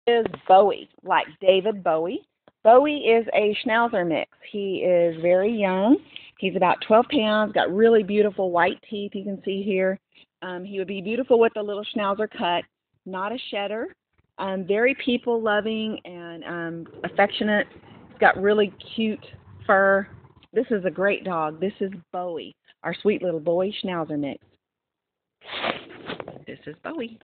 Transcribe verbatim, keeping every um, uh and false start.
Is Bowie, like David Bowie. Bowie is a Schnauzer mix. He is very young. He's about twelve pounds, got really beautiful white teeth you can see here. Um, he would be beautiful with a little Schnauzer cut, not a shedder. Um, very people-loving and um, affectionate. He's got really cute fur. This is a great dog. This is Bowie, our sweet little Bowie Schnauzer mix. This is Bowie.